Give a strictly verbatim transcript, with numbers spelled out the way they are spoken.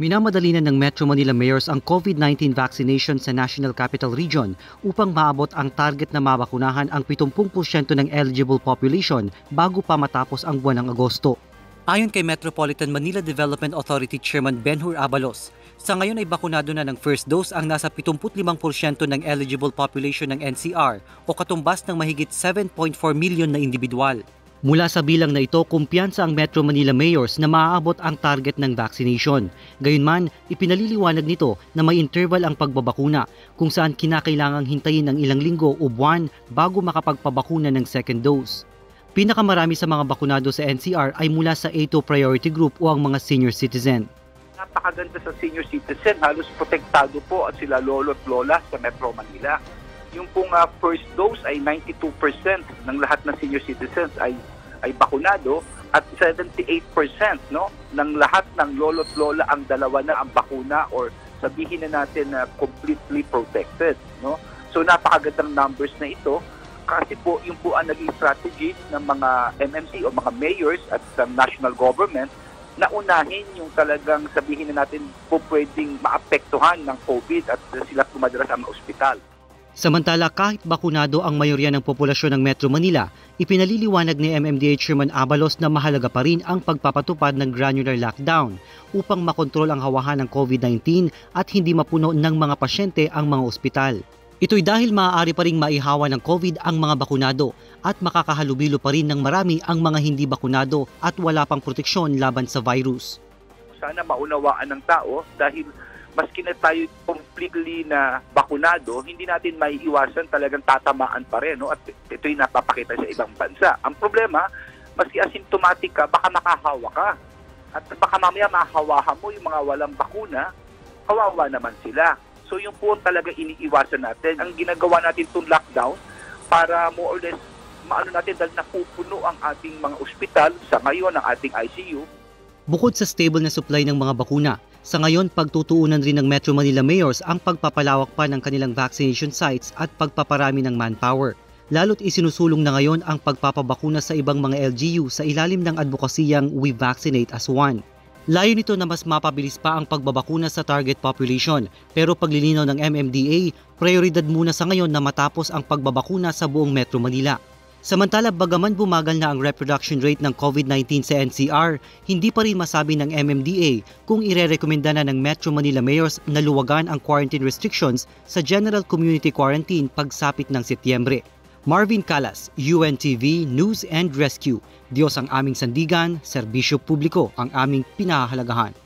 Minamadali na ng Metro Manila mayors ang COVID nineteen vaccination sa National Capital Region upang maabot ang target na mabakunahan ang seventy percent ng eligible population bago pa matapos ang buwan ng Agosto. Ayon kay Metropolitan Manila Development Authority Chairman Benhur Abalos, sa ngayon ay bakunado na ng first dose ang nasa seventy-five percent ng eligible population ng N C R o katumbas ng mahigit seven point four million na individual. Mula sa bilang na ito, kumpiyansa ang Metro Manila mayors na maaabot ang target ng vaccination. Gayunman, ipinaliliwanag nito na may interval ang pagbabakuna kung saan kinakailangang hintayin ng ilang linggo o buwan bago makapagpabakuna ng second dose. Pinakamarami sa mga bakunado sa N C R ay mula sa A two priority group o ang mga senior citizen. Napakaganda sa senior citizen, halos protektado po at sila lolo at lola sa Metro Manila. Yung pong uh, first dose ay ninety-two percent ng lahat ng senior citizens ay ay bakunado at seventy-eight percent no ng lahat ng lolo at lola ang dalawa na ang bakuna or sabihin na natin na uh, completely protected, no. So napakagandang numbers na ito kasi po yung po ang naging strategy ng mga M M C o mga mayors at uh, national government na unahin yung talagang sabihin na natin po pwedeng maapektuhan ng COVID at uh, sila pumadala sa mga ospital. Samantala, kahit bakunado ang mayorya ng populasyon ng Metro Manila, ipinaliliwanag ni M M D A Chairman Abalos na mahalaga pa rin ang pagpapatupad ng granular lockdown upang makontrol ang hawahan ng COVID nineteen at hindi mapuno ng mga pasyente ang mga ospital. Ito'y dahil maaari pa ring maihawa ng COVID ang mga bakunado at makakahalubilo pa rin ng marami ang mga hindi bakunado at wala pang proteksyon laban sa virus. Sana maunawaan ng tao dahil maski na tayo completely na bakunado, hindi natin maiiwasan talagang tatamaan pa rin. No? At ito'y napapakita sa ibang bansa. Ang problema, maski asymptomatic ka, baka makahawa ka. At baka mamaya mahawahan mo yung mga walang bakuna, kawawa naman sila. So yung po talaga iniiwasan natin. Ang ginagawa natin itong lockdown para more or less maano natin dahil napupuno ang ating mga ospital sa ngayon, ang ating I C U. Bukod sa stable na supply ng mga bakuna, sa ngayon pagtutuunan rin ng Metro Manila mayors ang pagpapalawak pa ng kanilang vaccination sites at pagpaparami ng manpower. Lalo't isinusulong na ngayon ang pagpapabakuna sa ibang mga L G U sa ilalim ng advokasiyang We Vaccinate as One. Layo nito na mas mapabilis pa ang pagbabakuna sa target population, pero paglilinaw ng M M D A, prioridad muna sa ngayon na matapos ang pagbabakuna sa buong Metro Manila. Samantala, bagaman bumagal na ang reproduction rate ng COVID nineteen sa N C R, hindi pa rin masabi ng M M D A kung irerekomenda na ng Metro Manila mayors na luwagan ang quarantine restrictions sa general community quarantine pagsapit ng Setyembre. Marvin Calas, U N T V News and Rescue. Diyos ang aming sandigan, serbisyo publiko ang aming pinahahalagahan.